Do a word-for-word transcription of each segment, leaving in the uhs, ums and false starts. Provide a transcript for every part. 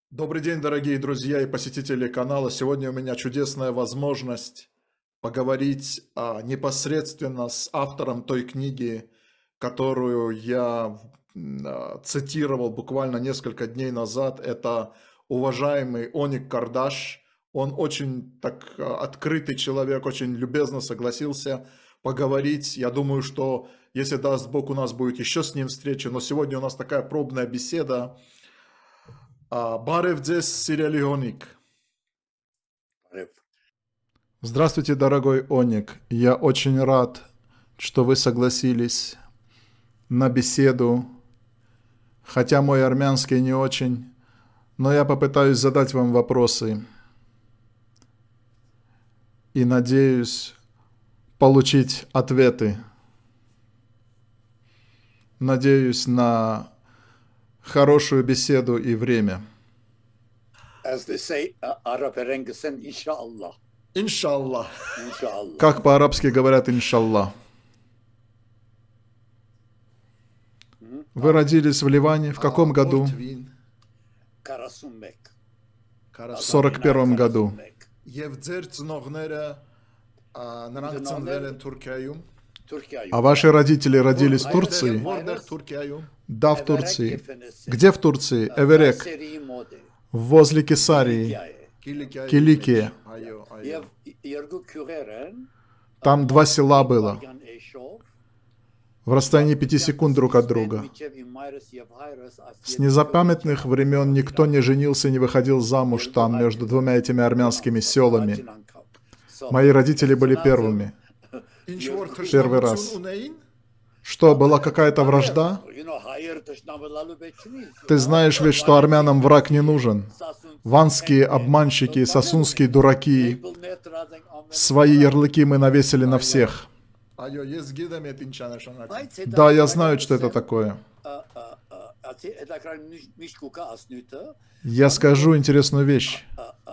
Добрый день, дорогие друзья и посетители канала. Сегодня у меня чудесная возможность поговорить а, непосредственно с автором той книги, которую я м, а, цитировал буквально несколько дней назад. Это уважаемый Оник Кардаш. Он очень так а, открытый человек, очень любезно согласился поговорить. Я думаю, что если даст Бог, у нас будет еще с ним встреча. Но сегодня у нас такая пробная беседа. Барев дзес Сириали Оник. Здравствуйте, дорогой Оник. Я очень рад, что вы согласились на беседу. Хотя мой армянский не очень, но я попытаюсь задать вам вопросы. И надеюсь получить ответы. Надеюсь на хорошую беседу и время. Иншаллах. Как по-арабски говорят иншаллах. Вы родились в Ливане в каком году? В сорок первом году. А ваши родители родились в Турции? Да, в Турции. Где в Турции? Эверек. Возле Кесарии. Киликия. Там два села было. В расстоянии пяти секунд друг от друга. С незапамятных времен никто не женился, не выходил замуж там, между двумя этими армянскими селами. Мои родители были первыми. Первый раз. Что, была какая-то вражда? Ты знаешь ведь, что армянам враг не нужен. Ванские обманщики, сосунские дураки. Свои ярлыки мы навесили на всех. Да, я знаю, что это такое. Я скажу интересную вещь.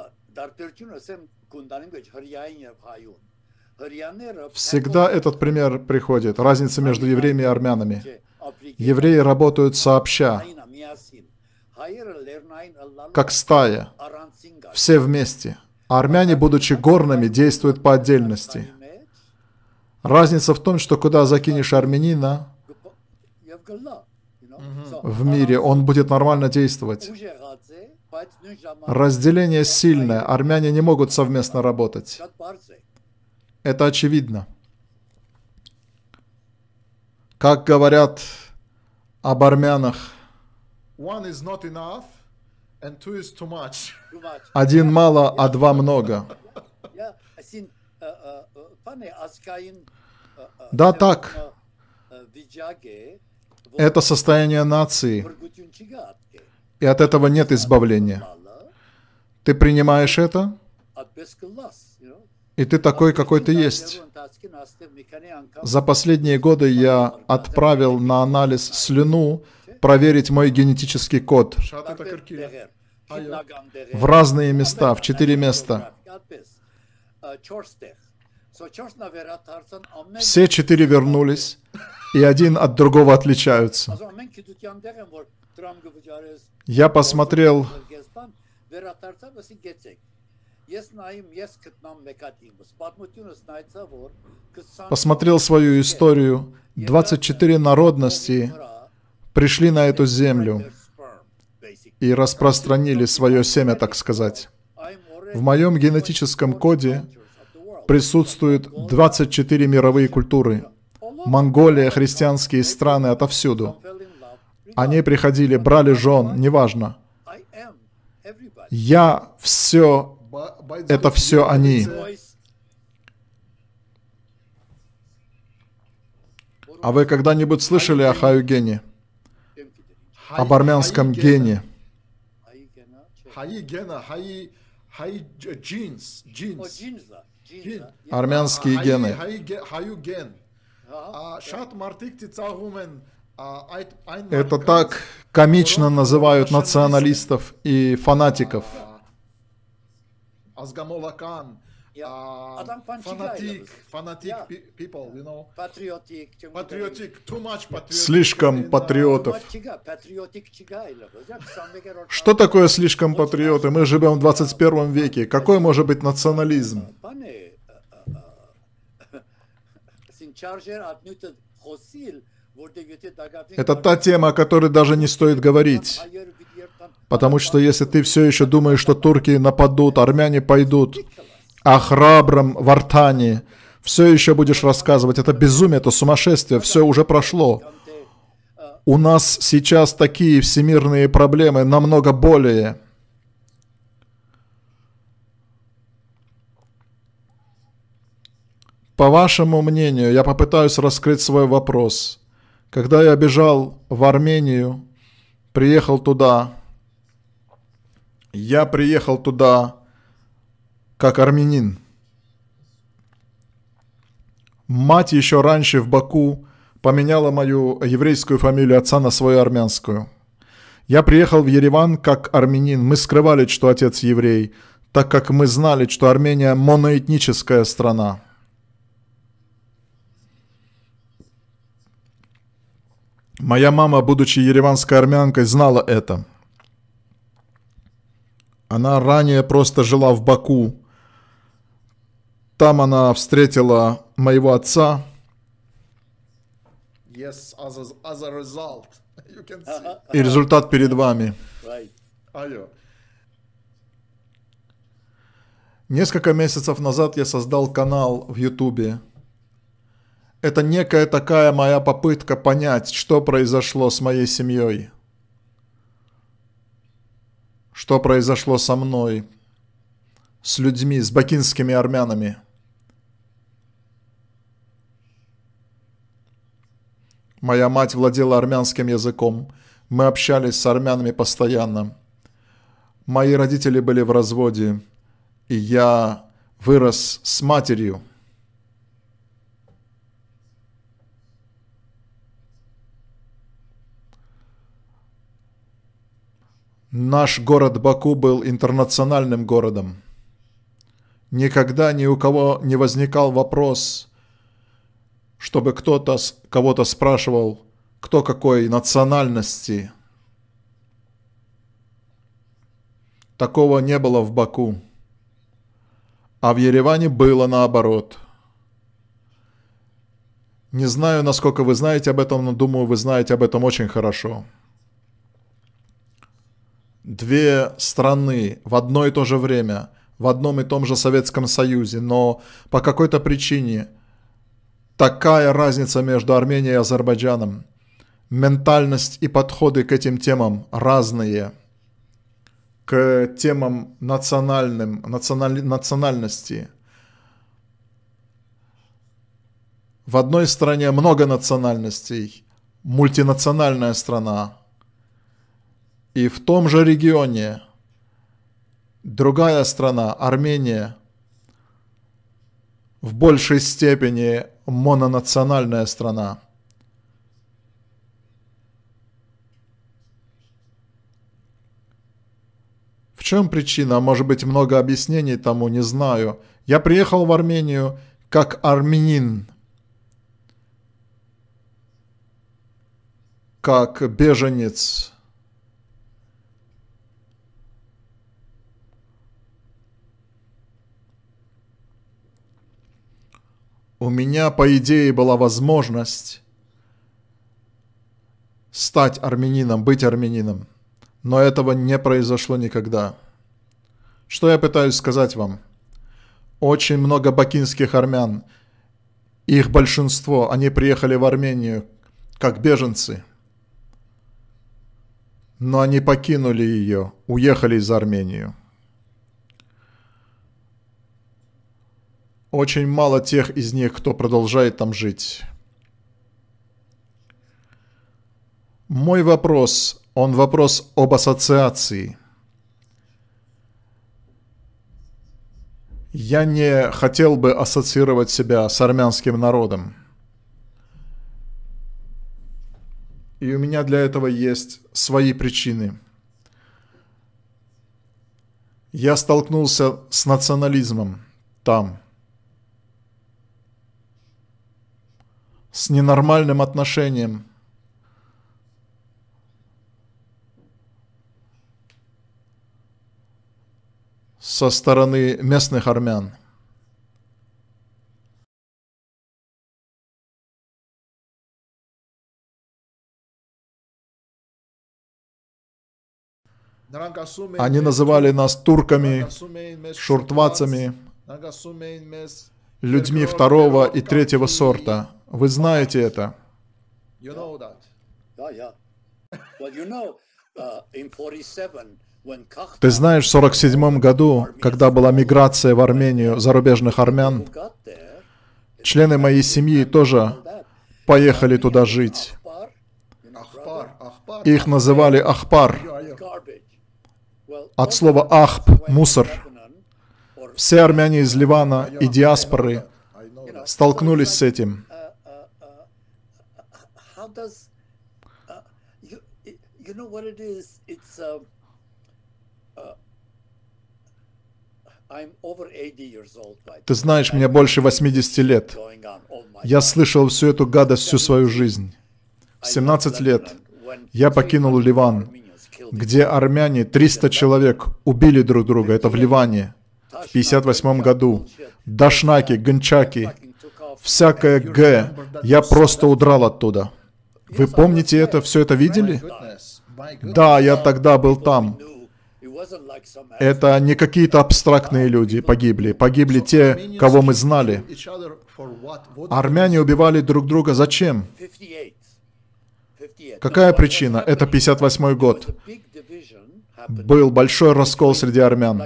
Всегда этот пример приходит. Разница между евреями и армянами. Евреи работают сообща, как стая, все вместе. А армяне, будучи горными, действуют по отдельности. Разница в том, что куда закинешь армянина в мире, он будет нормально действовать. Разделение сильное. Армяне не могут совместно работать. Это очевидно. Как говорят об армянах, один мало, а два много. Да, так. Это состояние нации. И от этого нет избавления. Ты принимаешь это? И ты такой, какой ты есть. За последние годы я отправил на анализ слюну проверить мой генетический код. В разные места, в четыре места. Все четыре вернулись, и один от другого отличаются. Я посмотрел... Посмотрел свою историю. двадцать четыре народности пришли на эту землю и распространили свое семя, так сказать. В моем генетическом коде присутствуют двадцать четыре мировые культуры. Монголия, христианские страны, отовсюду. Они приходили, брали жен, неважно. Я все... Это все они. А вы когда-нибудь слышали о Хаю-гене? Об армянском гене? Армянские гены. Это так комично называют националистов и фанатиков. uh, fanatic, fanatic people, you know. Patriotic, too much patriotic. Слишком патриотов. Что такое слишком патриоты? Мы живем в двадцать первом веке. Какой может быть национализм? Это та тема, о которой даже не стоит говорить. Потому что если ты все еще думаешь, что турки нападут, армяне пойдут, о храбром Вартане все еще будешь рассказывать, это безумие, это сумасшествие, все уже прошло. У нас сейчас такие всемирные проблемы, намного более. По вашему мнению, я попытаюсь раскрыть свой вопрос. Когда я бежал в Армению, приехал туда, я приехал туда как армянин. Мать еще раньше в Баку поменяла мою еврейскую фамилию отца на свою армянскую. Я приехал в Ереван как армянин. Мы скрывали, что отец еврей, так как мы знали, что Армения моноэтническая страна. Моя мама, будучи ереванской армянкой, знала это. Она ранее просто жила в Баку. Там она встретила моего отца. Yes, as a, as a result, you can see. И результат перед вами. Right. Несколько месяцев назад я создал канал в Ютубе. Это некая такая моя попытка понять, что произошло с моей семьей. Что произошло со мной, с людьми, с бакинскими армянами. Моя мать владела армянским языком. Мы общались с армянами постоянно. Мои родители были в разводе, и я вырос с матерью. Наш город Баку был интернациональным городом. Никогда ни у кого не возникал вопрос, чтобы кто-то кого-то спрашивал, кто какой национальности. Такого не было в Баку. А в Ереване было наоборот. Не знаю, насколько вы знаете об этом, но думаю, вы знаете об этом очень хорошо. Две страны в одно и то же время, в одном и том же Советском Союзе, но по какой-то причине такая разница между Арменией и Азербайджаном. Ментальность и подходы к этим темам разные. К темам национальным, националь, национальности. В одной стране много национальностей, мультинациональная страна. И в том же регионе другая страна, Армения, в большей степени мононациональная страна. В чем причина? Может быть, много объяснений тому, не знаю. Я приехал в Армению как армянин, как беженец. У меня, по идее, была возможность стать армянином, быть армянином, но этого не произошло никогда. Что я пытаюсь сказать вам? Очень много бакинских армян, их большинство, они приехали в Армению как беженцы, но они покинули ее, уехали из Армении. Очень мало тех из них, кто продолжает там жить. Мой вопрос, он вопрос об ассоциации. Я не хотел бы ассоциировать себя с армянским народом. И у меня для этого есть свои причины. Я столкнулся с национализмом. там. С ненормальным отношением. Со стороны местных армян. Они называли нас турками, шуртвацами, людьми второго и третьего сорта. Вы знаете это? Ты знаешь, в сорок седьмом году, когда была миграция в Армению зарубежных армян, члены моей семьи тоже поехали туда жить. Их называли Ахпар. От слова «ахп» — мусор. Все армяне из Ливана и диаспоры столкнулись с этим. Ты знаешь, мне больше восьмидесяти лет. Я слышал всю эту гадость всю свою жизнь. В семнадцать лет я покинул Ливан, где армяне, триста человек, убили друг друга. Это в Ливане. В пятьдесят восьмом году. Дашнаки, гончаки, всякое Г. Я просто удрал оттуда. Вы помните это? Все это видели? Да, я тогда был там. Это не какие-то абстрактные люди погибли. Погибли те, кого мы знали. Армяне убивали друг друга. Зачем? Какая причина? Это пятьдесят восьмой год. Был большой раскол среди армян.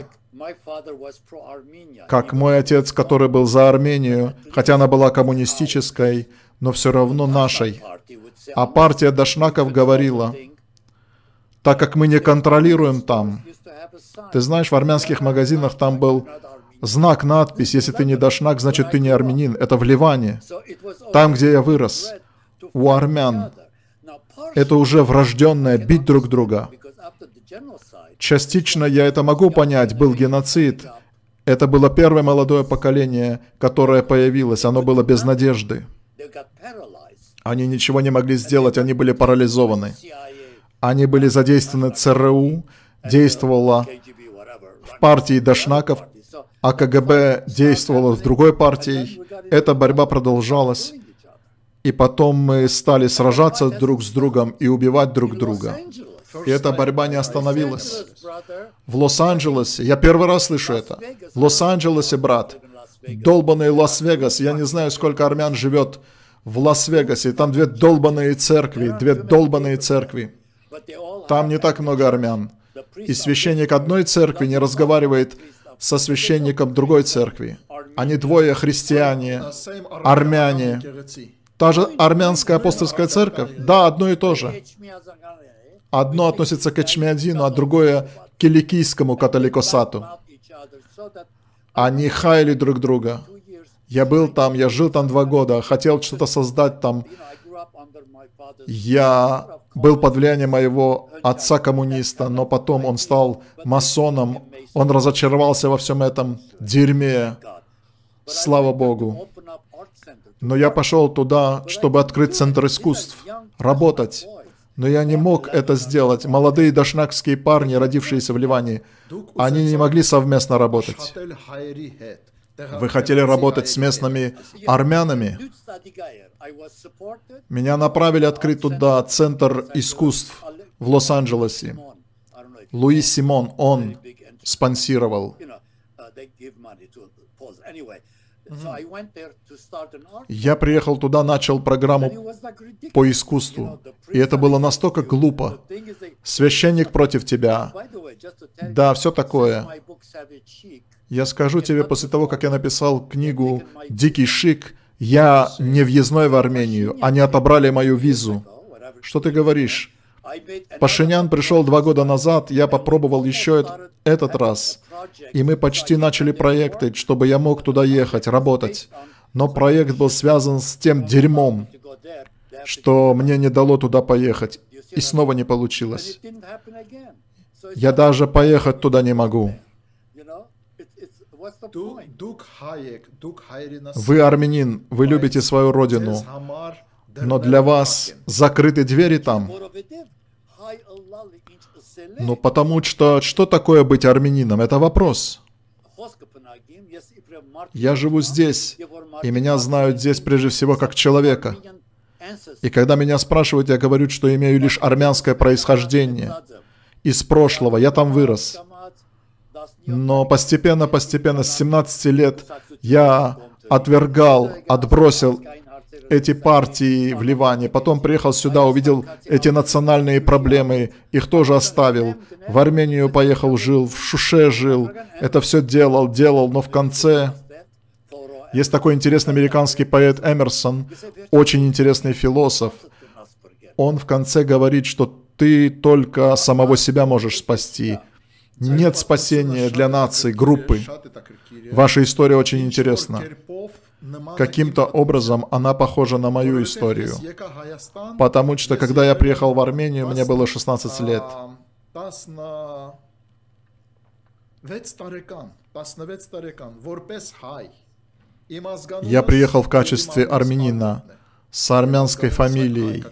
Как мой отец, который был за Армению, хотя она была коммунистической, но все равно нашей. А партия дашнаков говорила, так как мы не контролируем там. Ты знаешь, в армянских магазинах там был знак, надпись, если ты не дашнак, значит ты не армянин. Это в Ливане. Там, где я вырос. У армян. Это уже врожденное, бить друг друга. Частично я это могу понять, был геноцид. Это было первое молодое поколение, которое появилось, оно было без надежды. Они ничего не могли сделать, они были парализованы. Они были задействованы ЦРУ, действовала в партии дашнаков, а КГБ действовало в другой партии. Эта борьба продолжалась. И потом мы стали сражаться друг с другом и убивать друг друга. И эта борьба не остановилась. В Лос-Анджелесе, я первый раз слышу это, в Лос-Анджелесе, брат, долбанный Лас-Вегас, я не знаю, сколько армян живет в Лас-Вегасе, там две долбанные церкви, две долбанные церкви. Там не так много армян. И священник одной церкви не разговаривает со священником другой церкви. Они двое христиане, армяне. Та же армянская апостольская церковь? Да, одно и то же. Одно относится к Эчмиадзину, а другое к киликийскому католикосату. Они хаяли друг друга. Я был там, я жил там два года, хотел что-то создать там. Я был под влиянием моего отца-коммуниста, но потом он стал масоном. Он разочаровался во всем этом дерьме. Слава Богу. Но я пошел туда, чтобы открыть центр искусств, работать. Но я не мог это сделать. Молодые дашнакские парни, родившиеся в Ливане, они не могли совместно работать. Вы хотели работать с местными армянами? Меня направили открыть туда центр искусств в Лос-Анджелесе. Луис Симон, он спонсировал. Я приехал туда, начал программу по искусству. И это было настолько глупо. Священник против тебя. Да, все такое. Я скажу тебе, после того, как я написал книгу «Дикий шик», я не въездной в Армению. Они отобрали мою визу. Что ты говоришь? Пашинян пришел два года назад, я попробовал еще этот раз. И мы почти начали проекты, чтобы я мог туда ехать, работать. Но проект был связан с тем дерьмом, что мне не дало туда поехать. И снова не получилось. Я даже поехать туда не могу. Вы армянин, вы любите свою родину, но для вас закрыты двери там. Ну, потому что, что такое быть армянином? Это вопрос. Я живу здесь, и меня знают здесь прежде всего как человека. И когда меня спрашивают, я говорю, что имею лишь армянское происхождение из прошлого, я там вырос. Но постепенно, постепенно, с семнадцати лет я отвергал, отбросил эти партии в Ливане. Потом приехал сюда, увидел эти национальные проблемы, их тоже оставил. В Армению поехал, жил, в Шуше жил. Это все делал, делал, но в конце... Есть такой интересный американский поэт Эмерсон, очень интересный философ. Он в конце говорит, что ты только самого себя можешь спасти. Нет спасения для нации, группы. Ваша история очень интересна. Каким-то образом она похожа на мою историю. Потому что, когда я приехал в Армению, мне было шестнадцать лет. Я приехал в качестве армянина с армянской фамилией.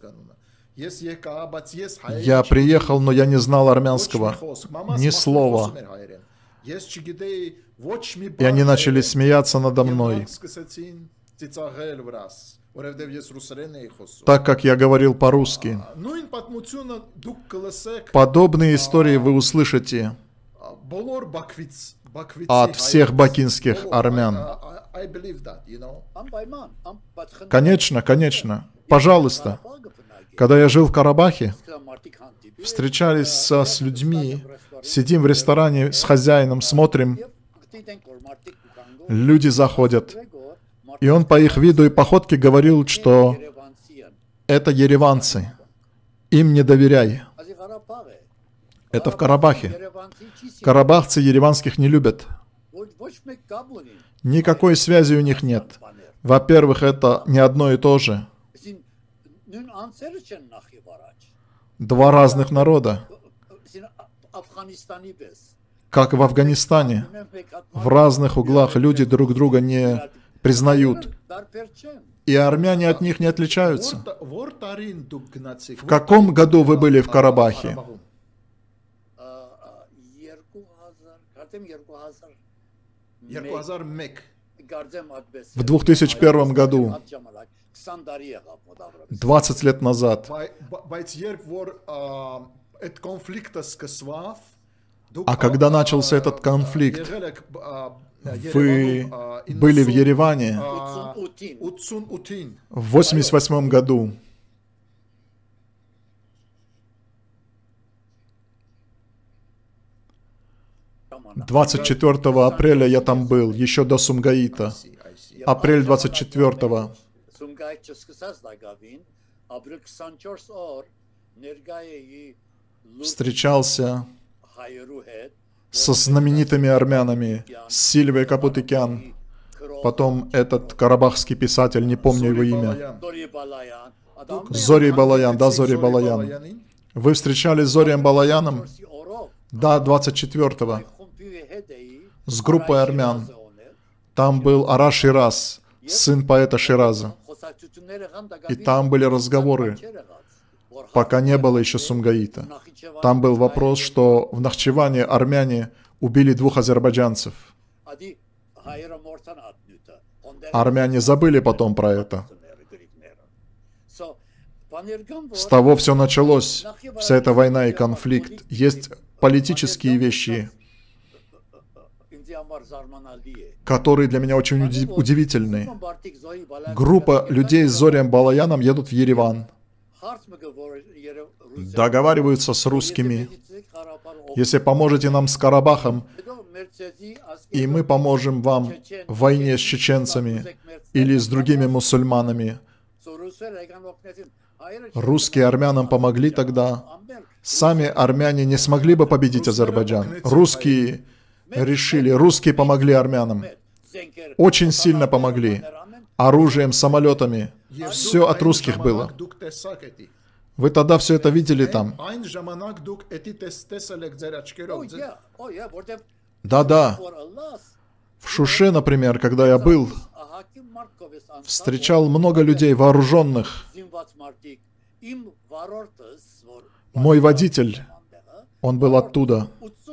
Я приехал, но я не знал армянского, ни слова. И они начали смеяться надо мной, так как я говорил по-русски. Подобные истории вы услышите от всех бакинских армян. Конечно, конечно. Пожалуйста. Когда я жил в Карабахе, встречались с, с людьми, сидим в ресторане с хозяином, смотрим, люди заходят. И он по их виду и походке говорил, что это ереванцы, им не доверяй. Это в Карабахе. Карабахцы ереванских не любят. Никакой связи у них нет. Во-первых, это не одно и то же. Два разных народа. Как в Афганистане. В разных углах люди друг друга не признают. И армяне от них не отличаются. В каком году вы были в Карабахе? В две тысячи первом году. двадцать лет назад. А когда начался этот конфликт, вы были в Ереване в восемьдесят восьмом году. двадцать четвёртого апреля я там был, еще до Сумгаита. Апрель двадцать четвёртого. Встречался со знаменитыми армянами, с Сильвией Капутыкян, потом этот карабахский писатель, не помню его имя. Зори Балаян, да, Зори Балаян. Вы встречались с Зорием Балаяном? Да, двадцать четвёртого. С группой армян. Там был Ара Шираз, сын поэта Шираза. И там были разговоры, пока не было еще Сумгаита. Там был вопрос, что в Нахчеване армяне убили двух азербайджанцев. Армяне забыли потом про это. С того все началось, вся эта война и конфликт. Есть политические вещи, которые для меня очень удивительны. Группа людей с Зорием Балаяном едут в Ереван. Договариваются с русскими. Если поможете нам с Карабахом, и мы поможем вам в войне с чеченцами или с другими мусульманами. Русские армянам помогли тогда. Сами армяне не смогли бы победить Азербайджан. Русские решили, русские помогли армянам. Очень сильно помогли. Оружием, самолетами. Все от русских было. Вы тогда все это видели там? Да-да. В Шуше, например, когда я был, встречал много людей вооруженных. Мой водитель, он был оттуда.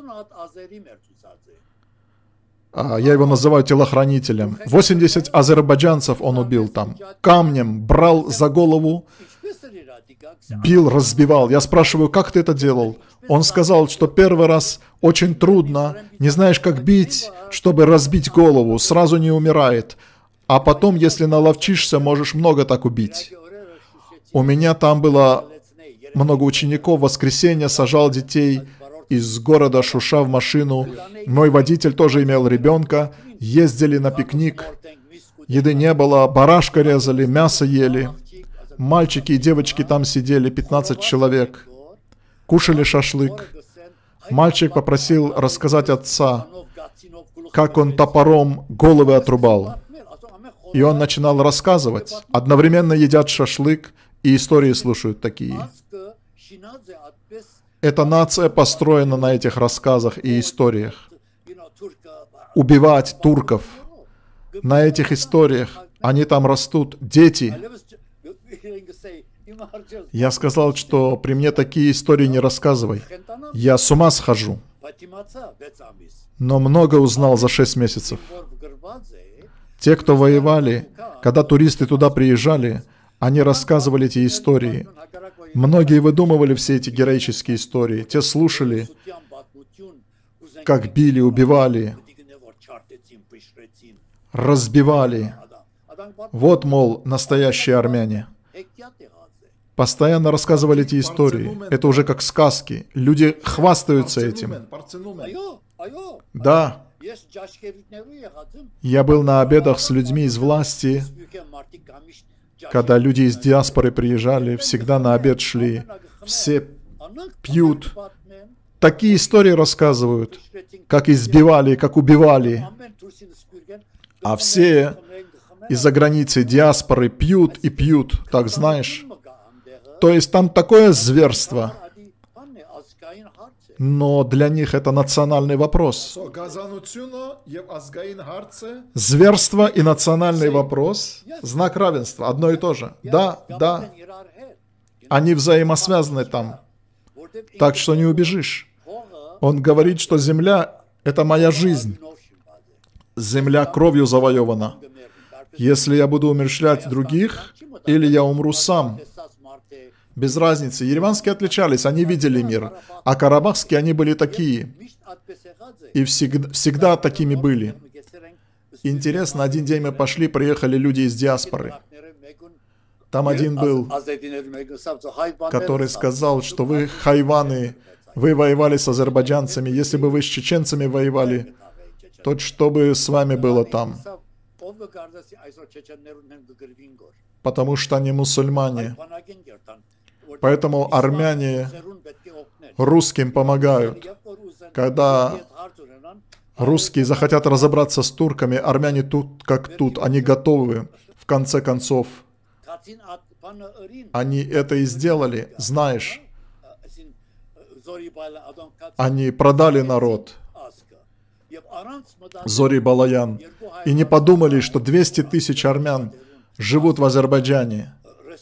А, я его называю телохранителем. восемьдесят азербайджанцев он убил там. Камнем брал за голову, бил, разбивал. Я спрашиваю, как ты это делал? Он сказал, что первый раз очень трудно, не знаешь, как бить, чтобы разбить голову, сразу не умирает. А потом, если наловчишься, можешь много так убить. У меня там было много учеников, в воскресенье сажал детей из города Шуша в машину. Мой водитель тоже имел ребенка, ездили на пикник, еды не было, барашка резали, мясо ели. Мальчики и девочки там сидели, пятнадцать человек. Кушали шашлык. Мальчик попросил рассказать отца, как он топором головы отрубал. И он начинал рассказывать. Одновременно едят шашлык и истории слушают такие. Эта нация построена на этих рассказах и историях. Убивать турков. На этих историях. Они там растут. Дети. Я сказал, что при мне такие истории не рассказывай. Я с ума схожу. Но много узнал за шесть месяцев. Те, кто воевали, когда туристы туда приезжали, они рассказывали эти истории. Многие выдумывали все эти героические истории. Те слушали, как били, убивали, разбивали. Вот, мол, настоящие армяне. Постоянно рассказывали эти истории. Это уже как сказки. Люди хвастаются этим. Да. Я был на обедах с людьми из власти, когда люди из диаспоры приезжали, всегда на обед шли. Все пьют. Такие истории рассказывают, как избивали, как убивали. А все из-за границы диаспоры пьют и пьют, так знаешь. То есть там такое зверство. Но для них это национальный вопрос. Зверство и национальный вопрос – знак равенства, одно и то же. Да, да. Они взаимосвязаны там. Так что не убежишь. Он говорит, что земля – это моя жизнь. Земля кровью завоевана. Если я буду умерщвлять других, или я умру сам. Без разницы. Ереванские отличались, они видели мир. А карабахские, они были такие. И всегда, всегда такими были. Интересно, один день мы пошли, приехали люди из диаспоры. Там один был, который сказал, что вы хайваны, вы воевали с азербайджанцами. Если бы вы с чеченцами воевали, то что бы с вами было там? Потому что они мусульмане. Поэтому армяне русским помогают. Когда русские захотят разобраться с турками, армяне тут как тут, они готовы. В конце концов, они это и сделали, знаешь. Они продали народ. Зори Балаян. И не подумали, что двести тысяч армян живут в Азербайджане.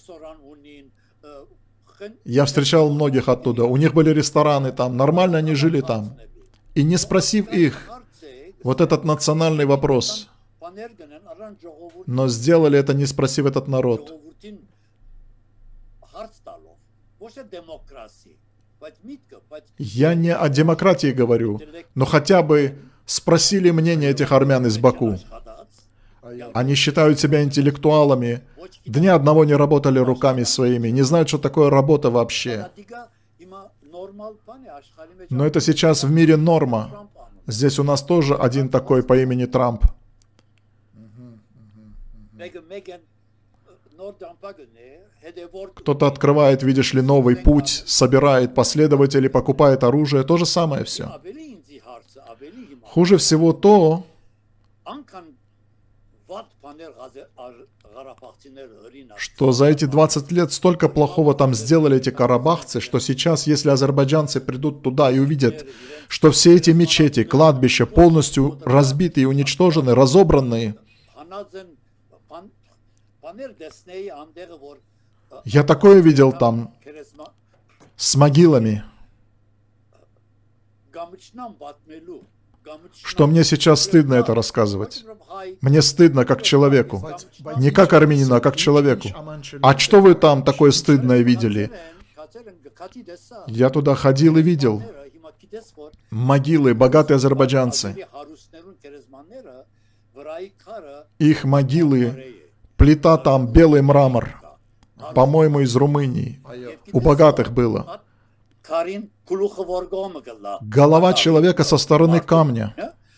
Я встречал многих оттуда. У них были рестораны там. Нормально они жили там. И не спросив их, вот этот национальный вопрос. Но сделали это, не спросив этот народ. Я не о демократии говорю, но хотя бы спросили мнение этих армян из Баку. Они считают себя интеллектуалами, дня одного не работали руками своими, не знают, что такое работа вообще. Но это сейчас в мире норма. Здесь у нас тоже один такой по имени Трамп. Кто-то открывает, видишь ли, новый путь, собирает последователей, покупает оружие, то же самое все. Хуже всего то, что за эти двадцать лет столько плохого там сделали эти карабахцы, что сейчас, если азербайджанцы придут туда и увидят, что все эти мечети, кладбища полностью разбиты и уничтожены, разобранные. Я такое видел там с могилами, что мне сейчас стыдно это рассказывать. Мне стыдно как человеку. Не как армянину, а как человеку. А что вы там такое стыдное видели? Я туда ходил и видел. Могилы, богатые азербайджанцы. Их могилы, плита там, белый мрамор. По-моему, из Румынии. У богатых было. Голова человека со стороны камня.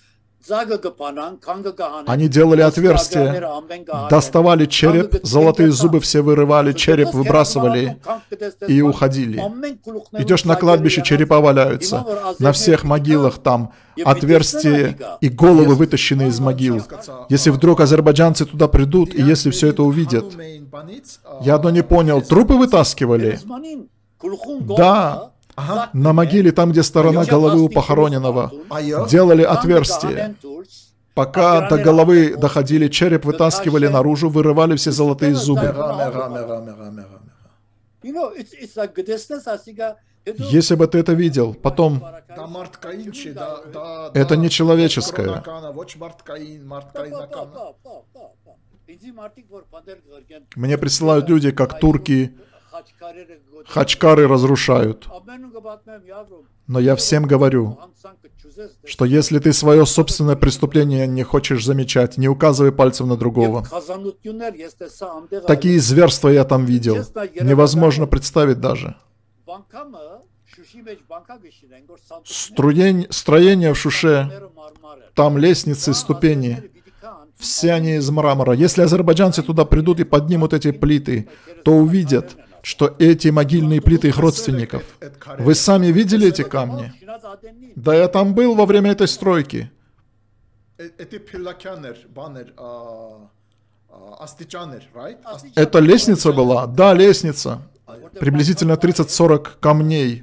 Они делали отверстия, доставали череп, золотые зубы все вырывали, череп выбрасывали и уходили. Идешь на кладбище, черепа валяются. На всех могилах там отверстия и головы вытащены из могил. Если вдруг азербайджанцы туда придут, и если все это увидят. Я одно не понял, трупы вытаскивали? Да. Ага. На могиле, там, где сторона головы у похороненного, делали отверстие. Пока до головы доходили, череп вытаскивали наружу, вырывали все золотые зубы. Если бы ты это видел, потом... Это нечеловеческое. Мне присылают люди, как турки, хачкары разрушают. Но я всем говорю, что если ты свое собственное преступление не хочешь замечать, не указывай пальцем на другого. Такие зверства я там видел. Невозможно представить даже. Строение, строение в Шуше, там лестницы, ступени, все они из мрамора. Если азербайджанцы туда придут и поднимут эти плиты, то увидят, что эти могильные плиты их родственников. Вы сами видели эти камни? Да, я там был во время этой стройки. Это лестница была? Да, лестница. Приблизительно тридцать-сорок камней.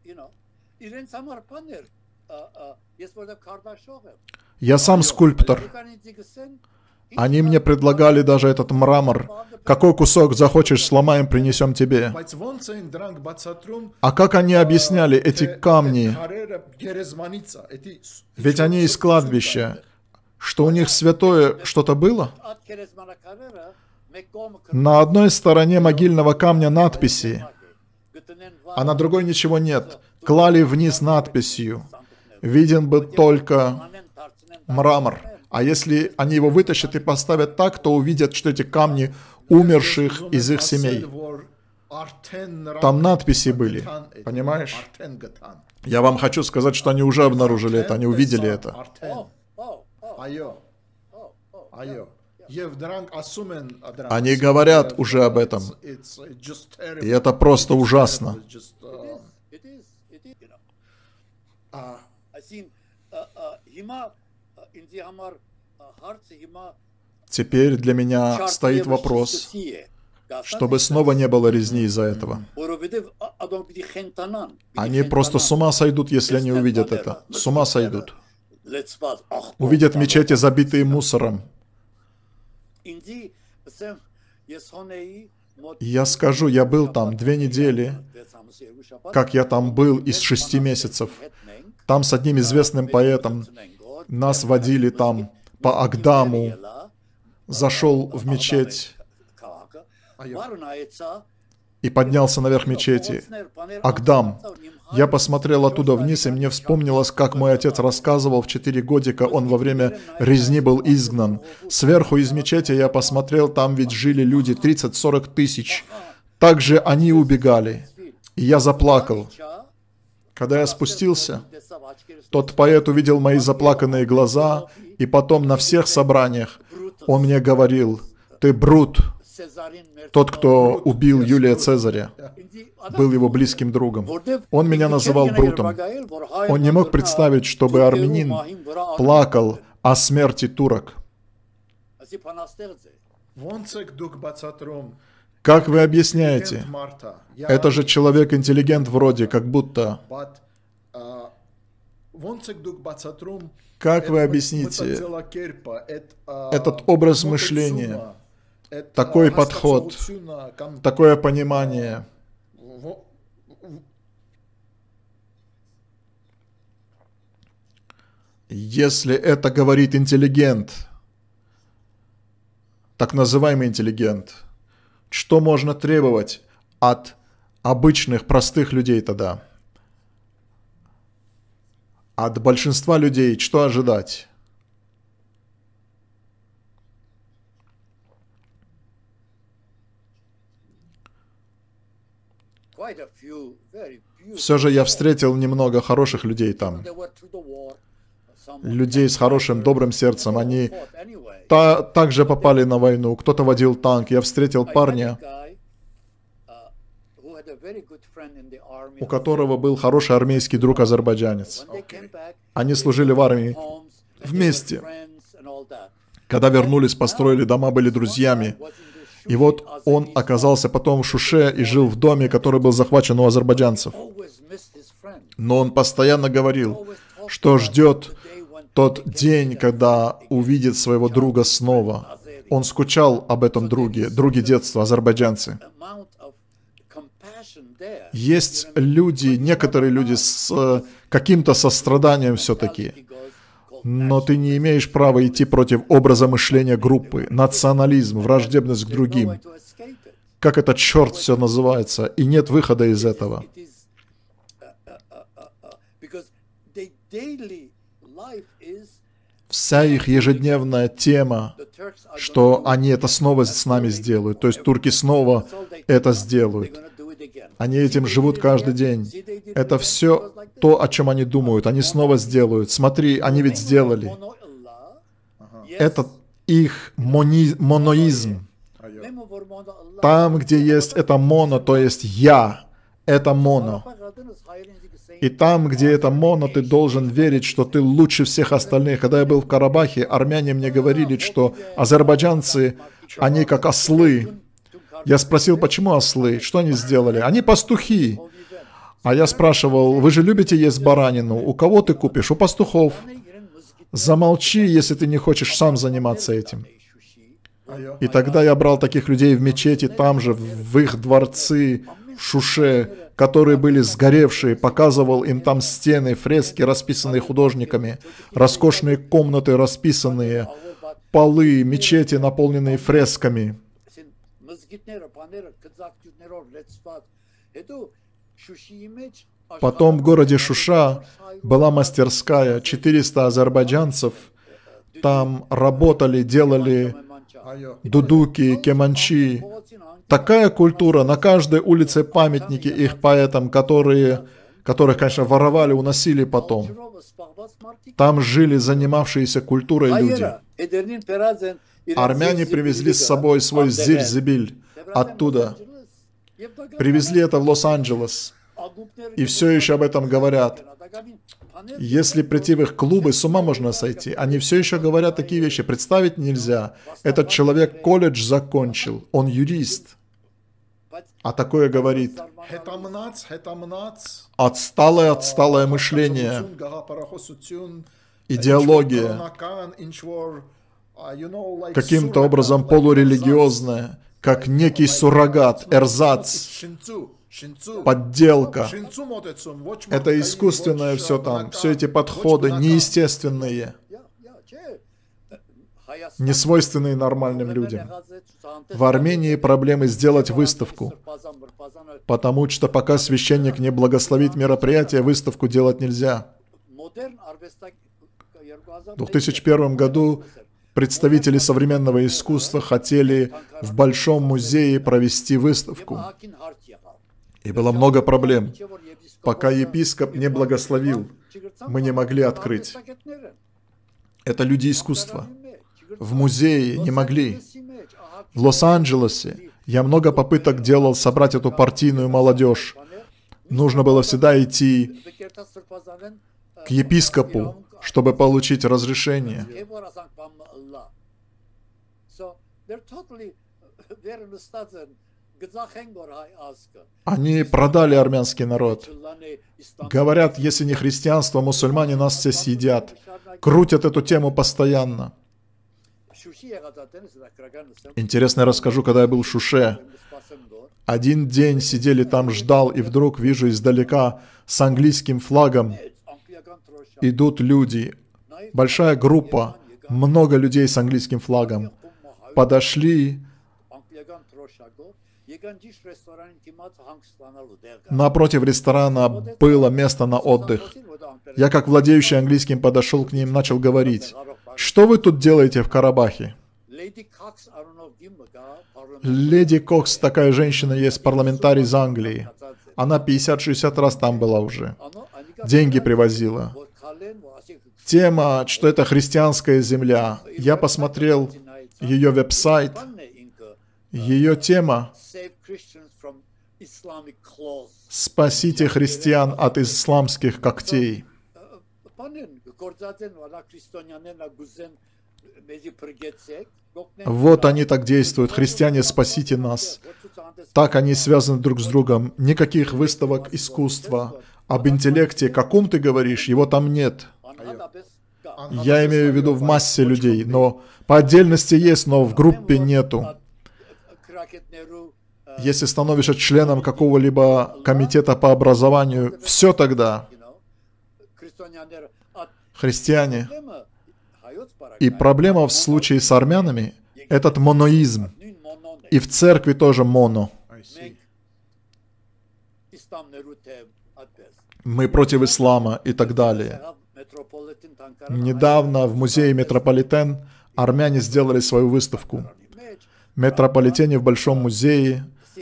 Я сам скульптор. Они мне предлагали даже этот мрамор. Какой кусок захочешь, сломаем, принесем тебе. А как они объясняли эти камни? Ведь они из кладбища. Что у них святое что-то было? На одной стороне могильного камня надписи, а на другой ничего нет. Клали вниз надписью. Виден был только мрамор. А если они его вытащат и поставят так, то увидят, что эти камни умерших из их семей. Там надписи были, понимаешь? Я вам хочу сказать, что они уже обнаружили это, они увидели это. Они говорят уже об этом. И это просто ужасно. Теперь для меня стоит вопрос, чтобы снова не было резни из-за этого. Они просто с ума сойдут, если они увидят это. С ума сойдут. Увидят мечети, забитые мусором. Я скажу, я был там две недели, как я там был из шести месяцев. Там с одним известным поэтом нас водили там по Агдаму, зашел в мечеть и поднялся наверх мечети. Агдам. Я посмотрел оттуда вниз, и мне вспомнилось, как мой отец рассказывал, в четыре годика он во время резни был изгнан. Сверху из мечети я посмотрел, там ведь жили люди, тридцать-сорок тысяч. Также они убегали. И я заплакал. Когда я спустился, тот поэт увидел мои заплаканные глаза, и потом на всех собраниях он мне говорил: «Ты Брут, тот, кто убил Юлия Цезаря, был его близким другом». Он меня называл Брутом. Он не мог представить, чтобы армянин плакал о смерти турок. Как вы объясняете? Это же человек-интеллигент вроде, как будто. Как вы объясните этот образ мышления, такой подход, такое понимание? Если это говорит интеллигент, так называемый интеллигент, что можно требовать от обычных, простых людей тогда? От большинства людей что ожидать? Все же я встретил немного хороших людей там. Людей с хорошим, добрым сердцем. Они та, также попали на войну. Кто-то водил танк. Я встретил парня, у которого был хороший армейский друг азербайджанец. Они служили в армии вместе. Когда вернулись, построили дома, были друзьями. И вот он оказался потом в Шуше и жил в доме, который был захвачен у азербайджанцев. Но он постоянно говорил, что ждет тот день, когда увидит своего друга снова. Он скучал об этом друге, друге детства, азербайджанцы. Есть люди, некоторые люди с каким-то состраданием все-таки. Но ты не имеешь права идти против образа мышления группы, национализм, враждебность к другим. Как это, черт, все называется, и нет выхода из этого. Вся их ежедневная тема, что они это снова с нами сделают. То есть турки снова это сделают. Они этим живут каждый день. Это все то, о чем они думают. Они снова сделают. Смотри, они ведь сделали. Это их мони, моноизм. Там, где есть это моно, то есть я, это моно. И там, где это моно, ты должен верить, что ты лучше всех остальных. Когда я был в Карабахе, армяне мне говорили, что азербайджанцы, они как ослы. Я спросил, почему ослы? Что они сделали? Они пастухи. А я спрашивал, вы же любите есть баранину? У кого ты купишь? У пастухов. Замолчи, если ты не хочешь сам заниматься этим. И тогда я брал таких людей в мечети, там же, в их дворцы, в Шуше, которые были сгоревшие, показывал им там стены, фрески, расписанные художниками, роскошные комнаты, расписанные, полы, мечети, наполненные фресками. Потом в городе Шуша была мастерская, четыреста азербайджанцев там работали, делали дудуки, кеманчи. Такая культура, на каждой улице памятники их поэтам, которые, которых, конечно, воровали, уносили потом. Там жили занимавшиеся культурой люди. Армяне привезли с собой свой зирь-зибиль оттуда. Привезли это в Лос-Анджелес. И все еще об этом говорят. Если прийти в их клубы, с ума можно сойти. Они все еще говорят такие вещи. Представить нельзя. Этот человек колледж закончил. Он юрист. А такое говорит. Отсталое, отсталое мышление. Идеология. Каким-то образом полурелигиозная. Как некий суррогат, эрзац. Подделка. Это искусственное все там. Все эти подходы неестественные. Несвойственные нормальным людям. В Армении проблемы сделать выставку. Потому что пока священник не благословит мероприятие, выставку делать нельзя. В две тысячи первом году представители современного искусства хотели в Большом музее провести выставку. И было много проблем. Пока епископ не благословил, мы не могли открыть. Это люди искусства. В музее не могли. В Лос-Анджелесе я много попыток делал собрать эту партийную молодежь. Нужно было всегда идти к епископу, чтобы получить разрешение. Они продали армянский народ. Говорят, если не христианство, мусульмане нас все съедят. Крутят эту тему постоянно. Интересно, я расскажу, когда я был в Шуше. Один день сидели там, ждал, и вдруг вижу издалека с английским флагом идут люди. Большая группа, много людей с английским флагом. Подошли. Напротив ресторана было место на отдых. Я, как владеющий английским, подошел к ним, начал говорить: «Что вы тут делаете в Карабахе?» Леди Кокс, такая женщина есть, парламентарий из Англии. Она пятьдесят-шестьдесят раз там была уже. Деньги привозила. Тема, что это христианская земля. Я посмотрел ее веб-сайт. Ее тема «Спасите христиан от исламских когтей». Вот они так действуют. Христиане, спасите нас. Так они связаны друг с другом. Никаких выставок искусства. Об интеллекте, каком ты говоришь, его там нет. Я имею в виду в массе людей, но по отдельности есть, но в группе нету. Если становишься членом какого-либо комитета по образованию, все тогда. Христиане. И проблема в случае с армянами – этот моноизм. И в церкви тоже моно. Мы против ислама и так далее. Недавно в музее Метрополитен армяне сделали свою выставку. В Метрополитене в Большом музее.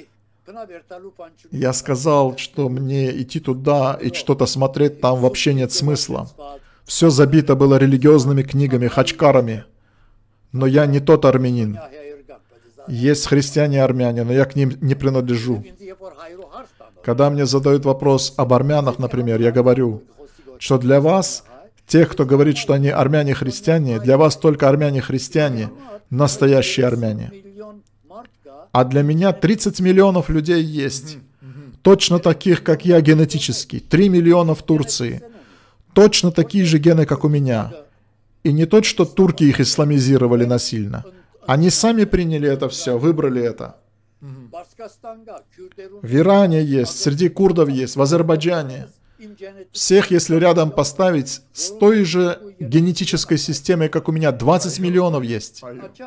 Я сказал, что мне идти туда и что-то смотреть там вообще нет смысла. Все забито было религиозными книгами, хачкарами. Но я не тот армянин. Есть христиане и армяне, но я к ним не принадлежу. Когда мне задают вопрос об армянах, например, я говорю, что для вас, тех, кто говорит, что они армяне-христиане, для вас только армяне-христиане, настоящие армяне. А для меня тридцать миллионов людей есть. Точно таких, как я, генетически. три миллиона в Турции. Точно такие же гены, как у меня. И не то, что турки их исламизировали насильно. Они сами приняли это все, выбрали это. В Иране есть, среди курдов есть, в Азербайджане. Всех, если рядом поставить, с той же генетической системой, как у меня, двадцать миллионов есть.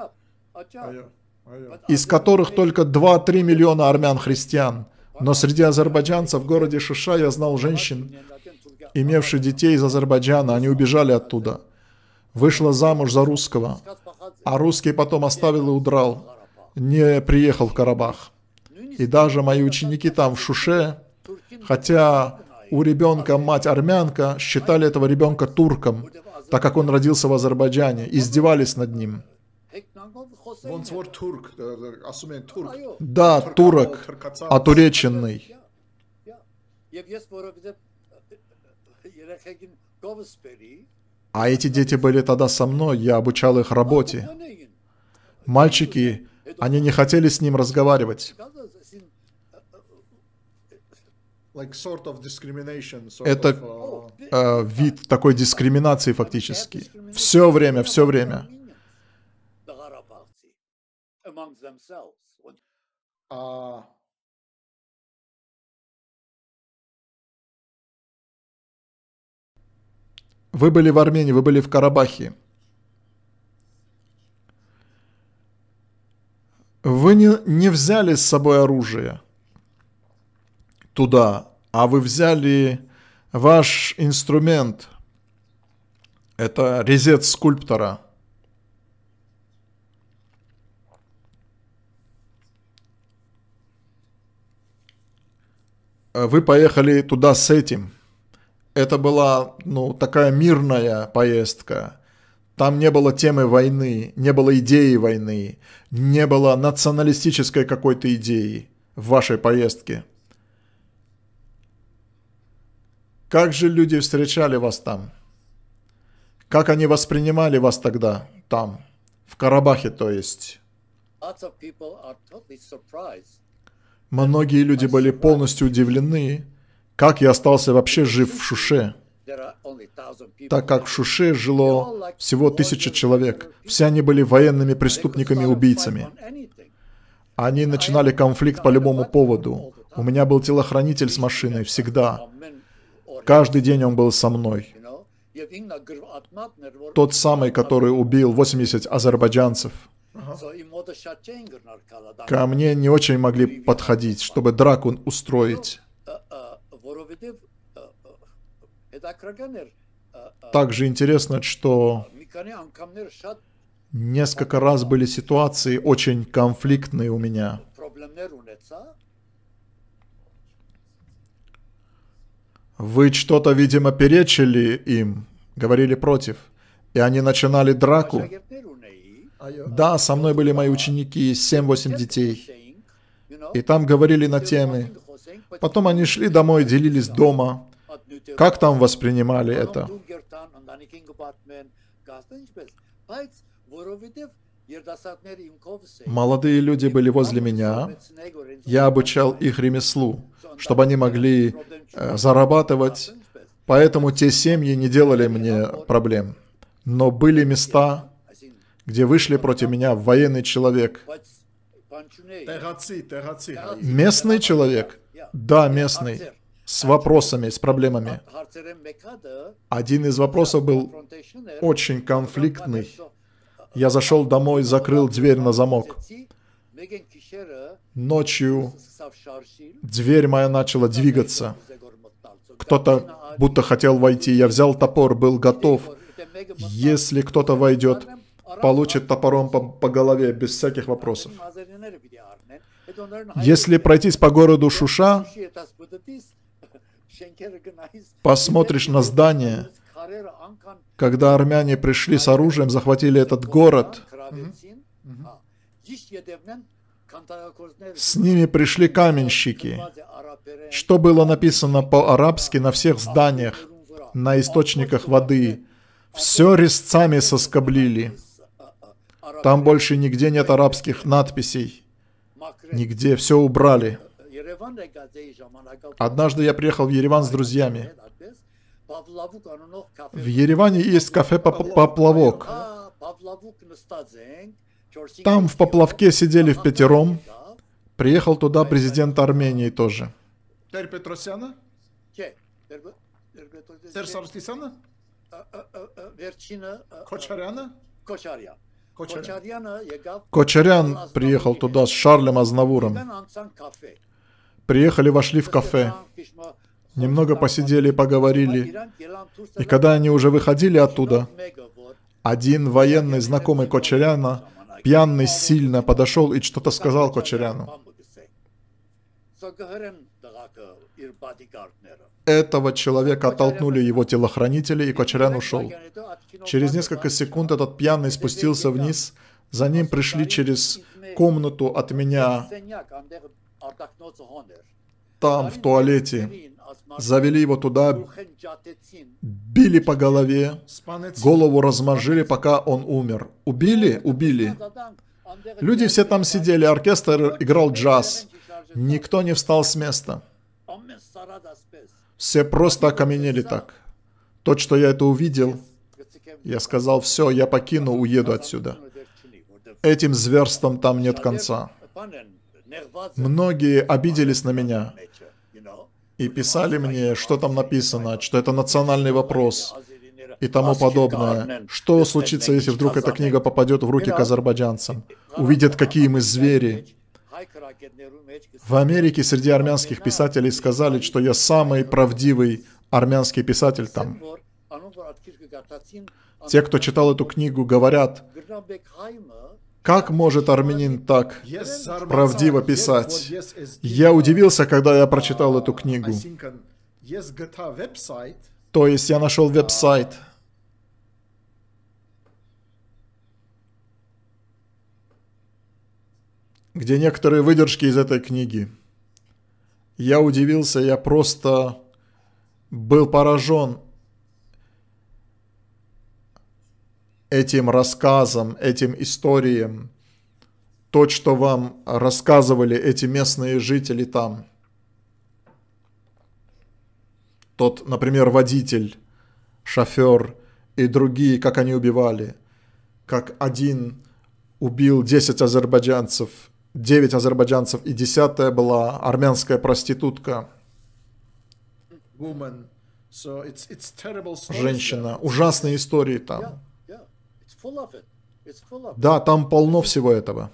Из которых только два-три миллиона армян-христиан. Но среди азербайджанцев в городе Шуша я знал женщин, имевших детей из Азербайджана. Они убежали оттуда. Вышла замуж за русского. А русский потом оставил и удрал. Не приехал в Карабах. И даже мои ученики там в Шуше, хотя у ребенка мать армянка, считали этого ребенка турком, так как он родился в Азербайджане, издевались над ним. Да, турок, отуреченный. А эти дети были тогда со мной, я обучал их работе. Мальчики, они не хотели с ним разговаривать. Это э, вид такой дискриминации фактически. Все время, все время. Вы были в Армении, вы были в Карабахе. Вы не, не взяли с собой оружие туда, а вы взяли ваш инструмент. Это резец скульптора. Вы поехали туда с этим. Это была, ну, такая мирная поездка. Там не было темы войны, не было идеи войны, не было националистической какой-то идеи в вашей поездке. Как же люди встречали вас там? Как они воспринимали вас тогда, там, в Карабахе, то есть? Многие люди были полностью удивлены, как я остался вообще жив в Шуше, так как в Шуше жило всего тысяча человек. Все они были военными преступниками и убийцами. Они начинали конфликт по любому поводу. У меня был телохранитель с машиной всегда. Каждый день он был со мной. Тот самый, который убил восемьдесят азербайджанцев. Ко мне не очень могли подходить, чтобы драку устроить. Также интересно, что несколько раз были ситуации очень конфликтные у меня. Вы что-то, видимо, перечили им, говорили против, и они начинали драку. Да, со мной были мои ученики, семь-восемь детей. И там говорили на темы. Потом они шли домой, делились дома. Как там воспринимали это? Молодые люди были возле меня. Я обучал их ремеслу, чтобы они могли э, зарабатывать. Поэтому те семьи не делали мне проблем. Но были места, где вышли против меня военный человек. Местный человек? Да, местный. С вопросами, с проблемами. Один из вопросов был очень конфликтный. Я зашел домой, закрыл дверь на замок. Ночью дверь моя начала двигаться. Кто-то будто хотел войти. Я взял топор, был готов. Если кто-то войдет, получит топором по, по голове, без всяких вопросов. Если пройтись по городу Шуша, посмотришь на здание, когда армяне пришли с оружием, захватили этот город, с ними пришли каменщики. Что было написано по-арабски на всех зданиях, на источниках воды? Все резцами соскоблили. Там больше нигде нет арабских надписей. Нигде. Все убрали. Однажды я приехал в Ереван с друзьями. В Ереване есть кафе «Поплавок». Там в поплавке сидели впятером. Приехал туда президент Армении тоже. Кочарян приехал туда с Шарлем Азнавуром. Приехали, вошли в кафе. Немного посидели, поговорили. И когда они уже выходили оттуда, один военный, знакомый Кочаряна, пьяный сильно, подошел и что-то сказал Кочаряну. Этого человека оттолкнули его телохранители, и Кочарян ушел. Через несколько секунд этот пьяный спустился вниз. За ним пришли через комнату от меня. Там, в туалете. Завели его туда, били по голове, голову размозжили, пока он умер. Убили? Убили. Люди все там сидели, оркестр играл джаз. Никто не встал с места. Все просто окаменели так. Тот, что я это увидел, я сказал, все, я покину, уеду отсюда. Этим зверством там нет конца. Многие обиделись на меня и писали мне, что там написано, что это национальный вопрос и тому подобное. Что случится, если вдруг эта книга попадет в руки к азербайджанцам? Увидят, какие мы звери. В Америке среди армянских писателей сказали, что я самый правдивый армянский писатель там. Те, кто читал эту книгу, говорят, как может армянин так правдиво писать? Я удивился, когда я прочитал эту книгу. То есть я нашел веб-сайт. Где некоторые выдержки из этой книги. Я удивился, я просто был поражен этим рассказом, этим историям. то, что вам рассказывали эти местные жители там. Тот, например, водитель, шофер и другие, как они убивали. Как один убил десять азербайджанцев, девять азербайджанцев, и десятая была армянская проститутка. Женщина. Ужасные истории там. Да, там полно всего этого.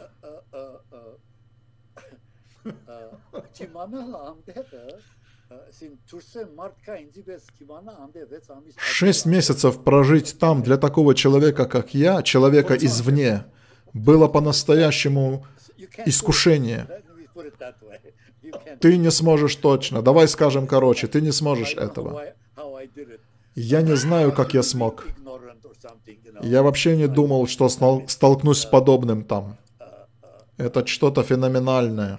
Шесть месяцев прожить там для такого человека, как я, человека извне, было по-настоящему искушение. Ты не сможешь точно. Давай скажем короче, ты не сможешь этого. Я не знаю, как я смог. Я вообще не думал, что столкнусь с подобным там. Это что-то феноменальное.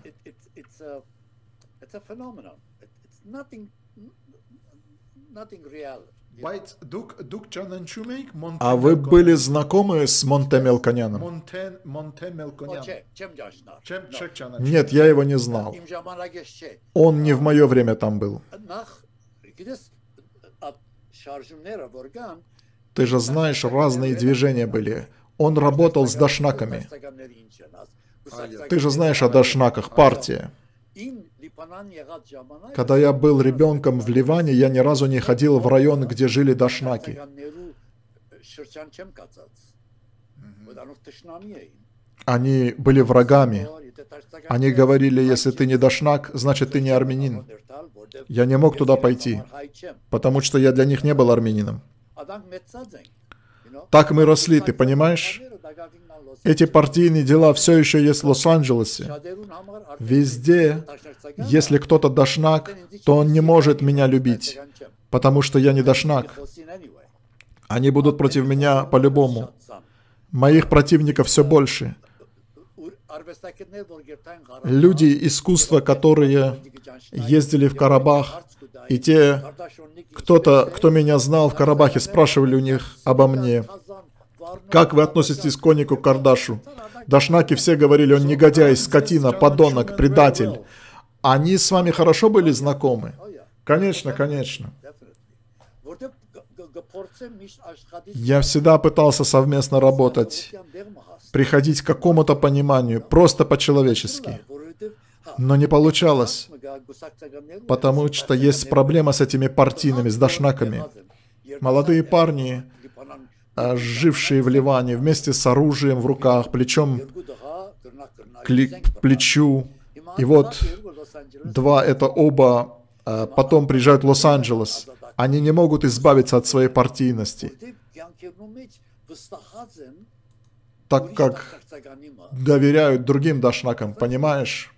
А вы были знакомы с Монте Мелконяном? Нет, я его не знал. Он не в мое время там был. Ты же знаешь, разные движения были. Он работал с дашнаками. Ты же знаешь о дашнаках, партия. Когда я был ребенком в Ливане, я ни разу не ходил в район, где жили дашнаки. Они были врагами. Они говорили, если ты не дашнак, значит ты не армянин. Я не мог туда пойти, потому что я для них не был армянином. Так мы росли, ты понимаешь? Эти партийные дела все еще есть в Лос-Анджелесе. Везде, если кто-то дашнак, то он не может меня любить, потому что я не дашнак. Они будут против меня по-любому. Моих противников все больше. Люди искусства, которые ездили в Карабах, и те, кто-то, кто меня знал в Карабахе, спрашивали у них обо мне. Как вы относитесь к Конику Кардашу? Дашнаки все говорили, он негодяй, скотина, подонок, предатель. Они с вами хорошо были знакомы? Конечно, конечно. Я всегда пытался совместно работать, приходить к какому-то пониманию, просто по-человечески. Но не получалось, потому что есть проблема с этими партийными, с дашнаками. Молодые парни, жившие в Ливане, вместе с оружием в руках, плечом к плечу. И вот два, это оба, потом приезжают в Лос-Анджелес. Они не могут избавиться от своей партийности, так как доверяют другим дашнакам, понимаешь?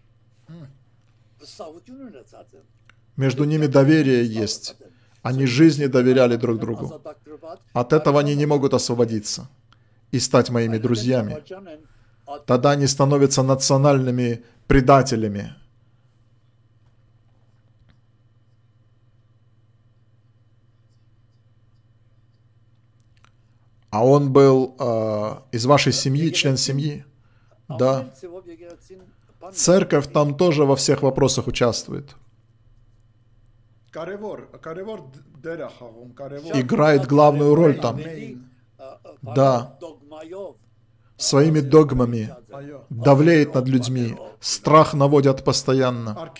Между ними доверие есть. Они жизни доверяли друг другу. От этого они не могут освободиться и стать моими друзьями. Тогда они становятся национальными предателями. А он был э, из вашей семьи, член семьи? Да. Церковь там тоже во всех вопросах участвует. Играет главную роль там. Да. Своими догмами давлеет над людьми. Страх наводят постоянно.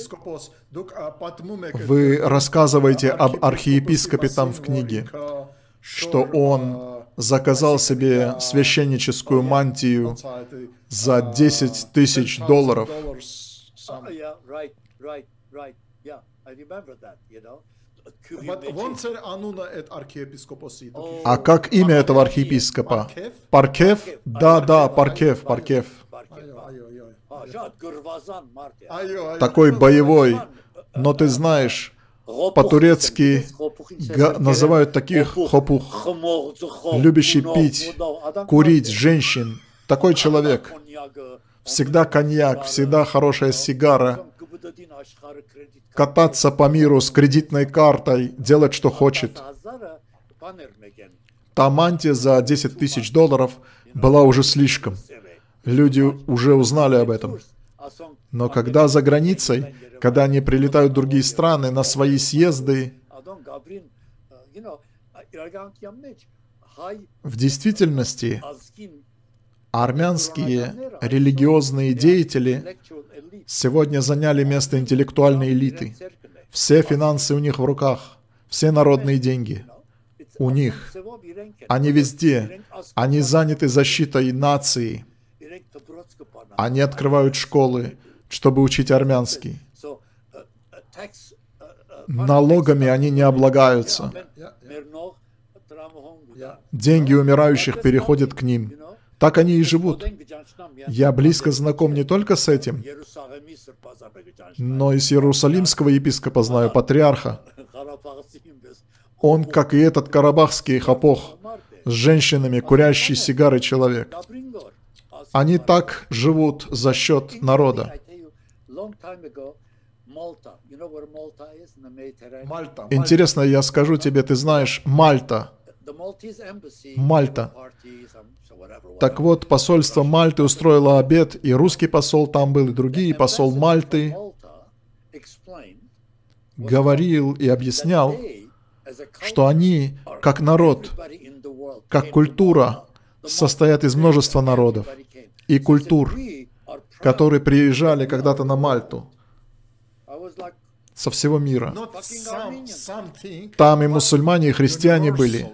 Вы рассказываете об архиепископе там в книге, что он заказал себе священническую мантию за десять тысяч долларов. А как имя этого архиепископа? Паркев? Да, да, Паркев, Паркев. Такой боевой. Но ты знаешь, по-турецки называют таких хопух, любящий пить, курить, женщин. Такой человек. Всегда коньяк, всегда хорошая сигара. Кататься по миру с кредитной картой, делать, что хочет. Та мантия за десять тысяч долларов была уже слишком. люди уже узнали об этом. Но когда за границей, когда они прилетают в другие страны на свои съезды, в действительности армянские религиозные деятели сегодня заняли место интеллектуальной элиты. Все финансы у них в руках, все народные деньги у них. Они везде, они заняты защитой нации. Они открывают школы, чтобы учить армянский. Налогами они не облагаются. Деньги умирающих переходят к ним. Так они и живут. Я близко знаком не только с этим, но и с иерусалимского епископа знаю, патриарха. Он, как и этот карабахский хапох, с женщинами, курящий сигары человек. Они так живут за счет народа. Интересно, я скажу тебе, ты знаешь, Мальта. Мальта. Так вот, посольство Мальты устроило обед, и русский посол там был, и другие, посол Мальты говорил и объяснял, что они, как народ, как культура, состоят из множества народов и культур, которые приезжали когда-то на Мальту со всего мира. Там и мусульмане, и христиане были.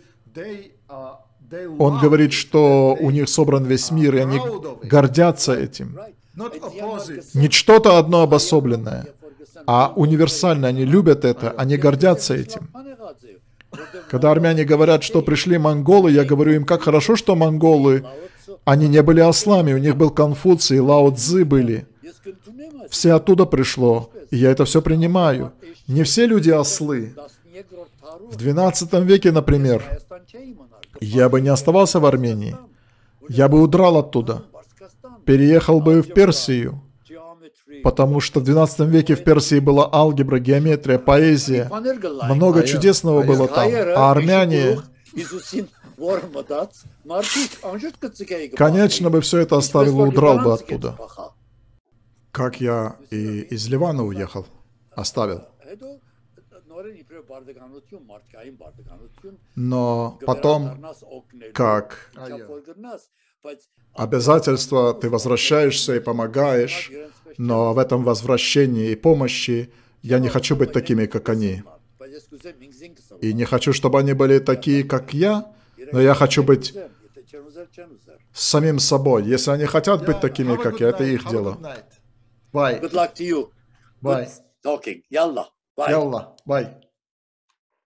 Он говорит, что у них собран весь мир, и они гордятся этим. Не что-то одно обособленное, а универсально. Они любят это, они гордятся этим. Когда армяне говорят, что пришли монголы, я говорю им, как хорошо, что монголы, они не были ослами, у них был Конфуций, Лао Цзы были. Все оттуда пришло, и я это все принимаю. Не все люди ослы. В двенадцатом веке, например, я бы не оставался в Армении. Я бы удрал оттуда. Переехал бы в Персию. Потому что в двенадцатом веке в Персии была алгебра, геометрия, поэзия. Много чудесного было там. А армяне... Конечно бы все это оставил и удрал бы оттуда. Как я и из Ливана уехал. Оставил. Но потом, как обязательство, ты возвращаешься и помогаешь, но в этом возвращении и помощи я не хочу быть такими, как они. И не хочу, чтобы они были такие, как я, но я хочу быть самим собой. Если они хотят быть такими, как я, это их дело. Bye. Good luck to you. Bye. Good talking. Yalla. Bye. Yalla. Bye.